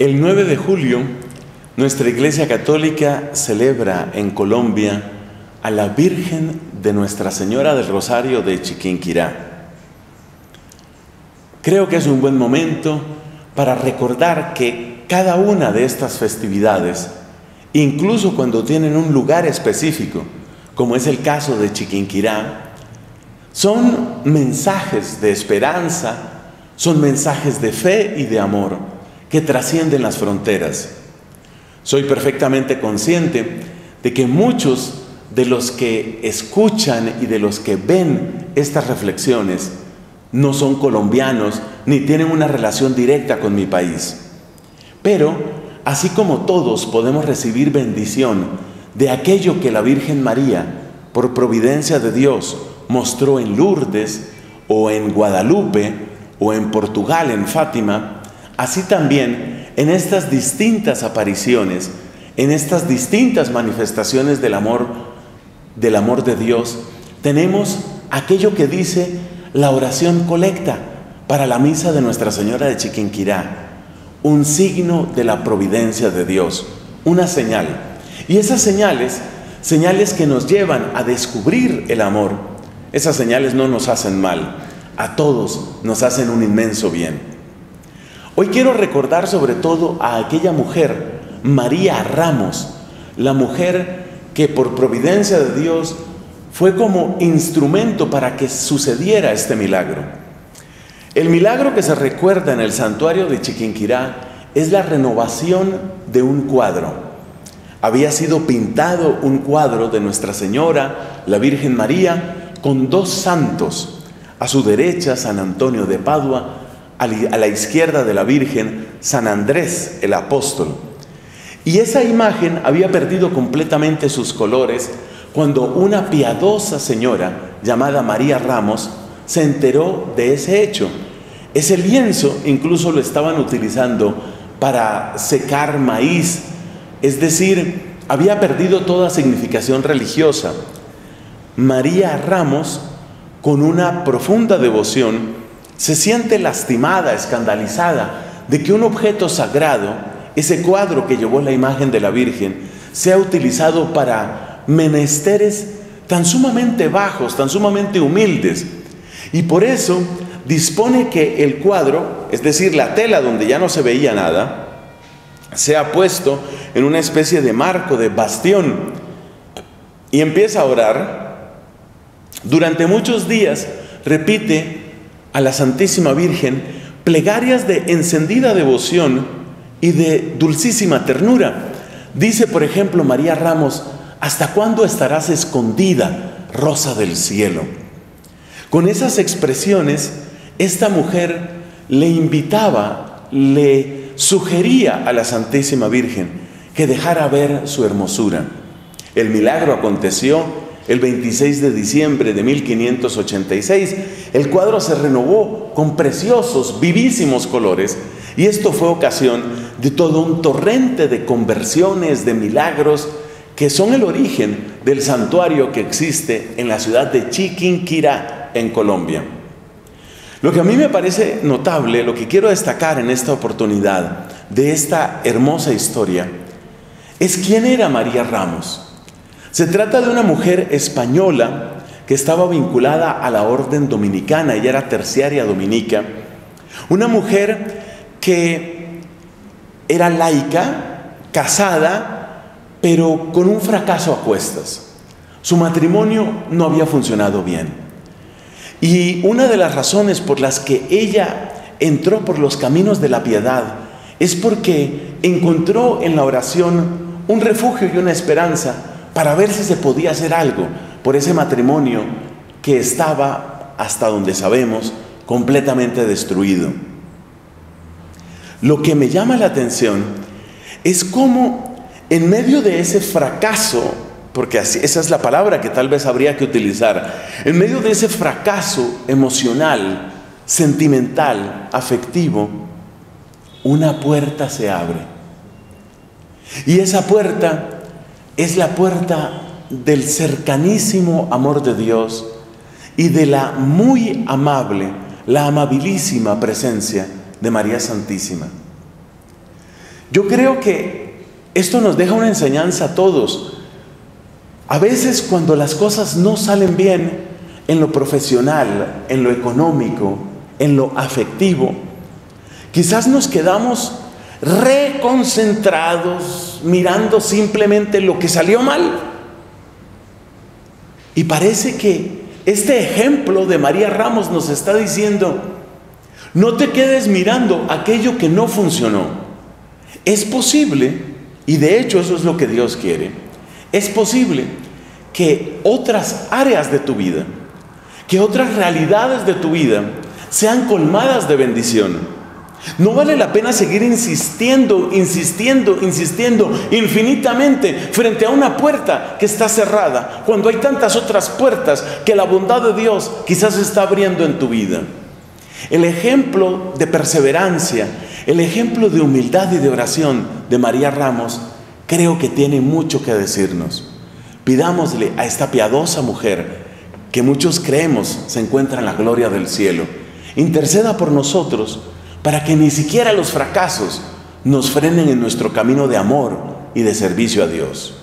El 9 de julio, nuestra Iglesia Católica celebra en Colombia a la Virgen de Nuestra Señora del Rosario de Chiquinquirá. Creo que es un buen momento para recordar que cada una de estas festividades, incluso cuando tienen un lugar específico, como es el caso de Chiquinquirá, son mensajes de esperanza, son mensajes de fe y de amor que trascienden las fronteras. Soy perfectamente consciente de que muchos de los que escuchan y de los que ven estas reflexiones no son colombianos ni tienen una relación directa con mi país. Pero, así como todos podemos recibir bendición de aquello que la Virgen María, por providencia de Dios, mostró en Lourdes, o en Guadalupe, o en Portugal, en Fátima, así también en estas distintas apariciones, en estas distintas manifestaciones del amor de Dios, tenemos aquello que dice la oración colecta para la misa de Nuestra Señora de Chiquinquirá, un signo de la providencia de Dios, una señal. Y esas señales que nos llevan a descubrir el amor, esas señales no nos hacen mal, a todos nos hacen un inmenso bien. Hoy quiero recordar sobre todo a aquella mujer, María Ramos, la mujer que por providencia de Dios fue como instrumento para que sucediera este milagro. El milagro que se recuerda en el santuario de Chiquinquirá es la renovación de un cuadro. Había sido pintado un cuadro de Nuestra Señora, la Virgen María, con dos santos. A su derecha, San Antonio de Padua; a la izquierda de la Virgen, San Andrés, el apóstol. Y esa imagen había perdido completamente sus colores cuando una piadosa señora llamada María Ramos se enteró de ese hecho. Ese lienzo incluso lo estaban utilizando para secar maíz, es decir, había perdido toda significación religiosa. María Ramos, con una profunda devoción, se siente lastimada, escandalizada de que un objeto sagrado, ese cuadro que llevó la imagen de la Virgen, sea utilizado para menesteres tan sumamente bajos, tan sumamente humildes. Y por eso dispone que el cuadro, es decir, la tela donde ya no se veía nada, sea puesto en una especie de marco, de bastión, y empieza a orar. Durante muchos días repite a la Santísima Virgen plegarias de encendida devoción y de dulcísima ternura. Dice, por ejemplo, María Ramos: ¿hasta cuándo estarás escondida, rosa del cielo? Con esas expresiones, esta mujer le invitaba, le sugería a la Santísima Virgen que dejara ver su hermosura. El milagro aconteció el 26 de diciembre de 1586, el cuadro se renovó con preciosos, vivísimos colores, y esto fue ocasión de todo un torrente de conversiones, de milagros, que son el origen del santuario que existe en la ciudad de Chiquinquirá, en Colombia. Lo que a mí me parece notable, lo que quiero destacar en esta oportunidad de esta hermosa historia, es quién era María Ramos. Se trata de una mujer española que estaba vinculada a la orden dominicana, ella era terciaria dominica, una mujer que era laica, casada, pero con un fracaso a cuestas. Su matrimonio no había funcionado bien. Y una de las razones por las que ella entró por los caminos de la piedad es porque encontró en la oración un refugio y una esperanza para ver si se podía hacer algo por ese matrimonio que estaba, hasta donde sabemos, completamente destruido. Lo que me llama la atención es cómo en medio de ese fracaso, porque esa es la palabra que tal vez habría que utilizar, en medio de ese fracaso emocional, sentimental, afectivo, una puerta se abre. Y esa puerta es la puerta del cercanísimo amor de Dios y de la muy amable, la amabilísima presencia de María Santísima. Yo creo que esto nos deja una enseñanza a todos. A veces cuando las cosas no salen bien en lo profesional, en lo económico, en lo afectivo, quizás nos quedamos reconcentrados mirando simplemente lo que salió mal. Y parece que este ejemplo de María Ramos nos está diciendo: no te quedes mirando aquello que no funcionó. Es posible, y de hecho eso es lo que Dios quiere, es posible que otras áreas de tu vida, que otras realidades de tu vida sean colmadas de bendición. No vale la pena seguir insistiendo infinitamente frente a una puerta que está cerrada, cuando hay tantas otras puertas que la bondad de Dios quizás está abriendo en tu vida. El ejemplo de perseverancia, el ejemplo de humildad y de oración de María Ramos, creo que tiene mucho que decirnos. Pidámosle a esta piadosa mujer, que muchos creemos se encuentra en la gloria del cielo, interceda por nosotros para que ni siquiera los fracasos nos frenen en nuestro camino de amor y de servicio a Dios.